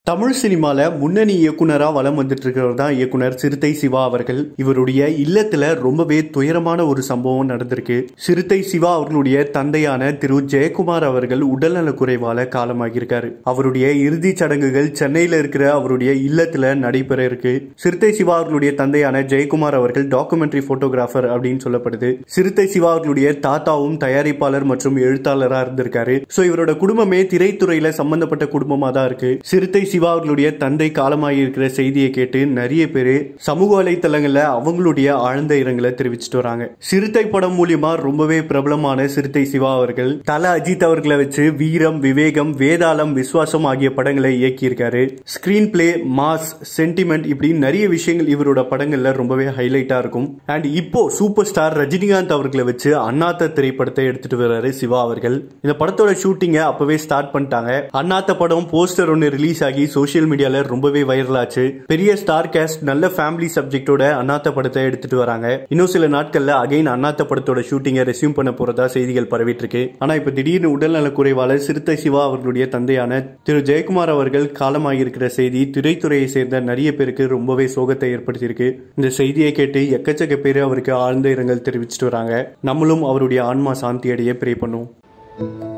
தமிழ் சினிமால முன்னணி இயக்குனரா வலம் வந்துட்டு இருக்கிறவர் தான் இயக்குனர் சிறுத்தை சிவா அவர்கள். இவருடைய இல்லத்துல ரொம்பவே துயரமான ஒரு சம்பவம் நடந்திருக்கு. சிறுத்தை சிவா அவர்களுடைய தந்தையான திரு ஜெயக்குமார் அவர்கள் உடல்நல குறைவால காலமாகியிருக்காரு. அவருடைய இறுதி சடங்குகள் சென்னையில இருக்கிற அவருடைய இல்லத்துல நடைபெற இருக்கு. சிறுத்தை சிவா அவர்களுடைய தந்தையான ஜெயக்குமார் அவர்கள் டாக்குமெண்ட்ரி போட்டோகிராஃபர் அப்படின்னு சொல்லப்படுது. சிறுத்தை சிவா அவர்களுடைய தாத்தாவும் தயாரிப்பாளர் மற்றும் எழுத்தாளரா இருந்திருக்காரு. சோ இவரோட குடும்பமே திரைத்துறையில சம்பந்தப்பட்ட குடும்பமா தான் இருக்கு. சிறுத்தை சிவா அவர்களுடைய தந்தை காலமாகி இருக்கிற செய்தியை கேட்டு நிறைய பேரு சமூக வலைத்தளங்கள்ல அவங்களுடைய ஆழ்ந்த இரங்கலை தெரிவிச்சுட்டு வராங்க. சிறுத்தை படம் மூலியமா ரொம்பவே பிரபலமான சிறுத்தை சிவா அவர்கள் தல அஜித் அவர்களை வச்சு வீரம், விவேகம், வேதாளம், விஸ்வாசம் ஆகிய படங்களை இயக்கியிருக்காரு. ஸ்கிரீன் பிளே, மாஸ், சென்டிமெண்ட் இப்படி நிறைய விஷயங்கள் இவரோட படங்கள்ல ரொம்பவே ஹைலைட்டா இருக்கும். அண்ட் இப்போ சூப்பர் ஸ்டார் ரஜினிகாந்த் அவர்களை வச்சு அண்ணாத்த திரைப்படத்தை எடுத்துட்டு வர்றாரு சிவா அவர்கள். இந்த படத்தோட ஷூட்டிங்க அப்பவே ஸ்டார்ட் பண்ணிட்டாங்க. அண்ணாத்த படம் போஸ்டர் ஒன்னு ரிலீஸ் ஆகி சோசியல் மீடியால ரொம்பவே வைரல் ஆச்சு. பெரிய ஸ்டார் கேஸ்ட், நல்ல ஃபேமிலி சப்ஜெக்டோட அண்ணாத்த படத்தை எடுத்துட்டு வராங்க. இன்னும் சில நாட்கள்ல அகைன் அண்ணாத்த படத்தோட ஷூட்டிங்கை ரெஸ்யூம் பண்ண போறதா செய்திகள் பரவிட்டு இருக்கு. ஆனா இப்ப திடீர்னு உடல்நல குறைவால சிறுத்தை சிவா அவர்களுடைய தந்தையான திரு ஜெயக்குமார் அவர்கள் காலமாகியிருக்கிற செய்தி திரைத்துறையை சேர்ந்த நிறைய பேருக்கு ரொம்பவே சோகத்தை ஏற்படுத்தியிருக்கு. இந்த செய்தியை கேட்டு எக்கச்சக்க பேர் அவருக்கு ஆழ்ந்த இரங்கல் தெரிவிச்சிட்டு வராங்க. நம்மளும் அவருடைய ஆன்மா சாந்தி அடைய ப்ரே பண்ணுவோம்.